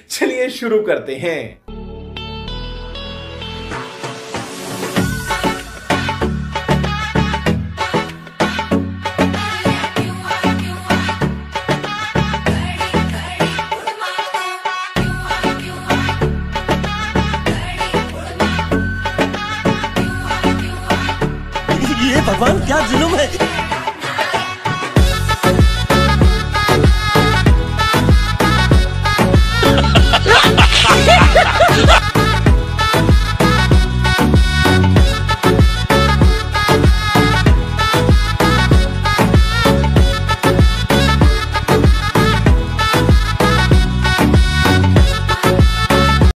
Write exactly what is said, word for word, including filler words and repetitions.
चलिए शुरू करते हैं। ये भगवान क्या जुल्म है।